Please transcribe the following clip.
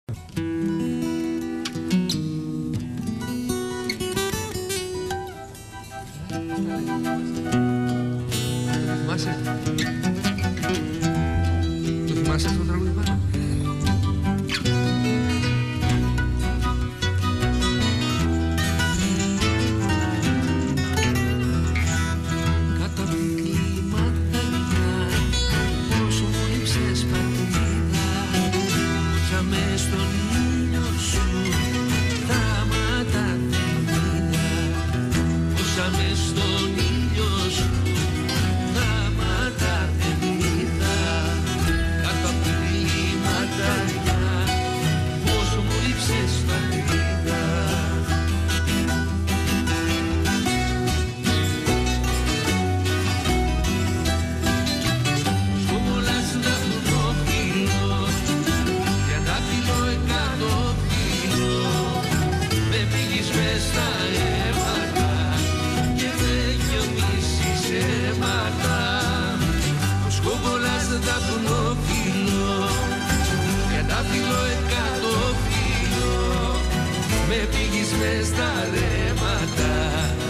Το θυμάσαι αυτό το τραγούδι πάνω? Κάτω από την κλιματαριά, πόσο μου λείψες πατρίδα, όσα μες στον ήλιο σου θάματα δεν είδα, όσα μες στον ήλιο σου θάματα δεν είδα. Κάτω από την κλιματαριά, πόσο μου λείψες πατρίδα. Σκόμολας δαχτυλόφυλλο, για δάχτυλο 100 κιλό, με πήγεις μες στα αίματα και με γεμίσεις αίματα. Ο σκόμολας δαχτυλόφυλλο, για δάχτυλο 100 κιλό, με πήγεις μες στα αίματα.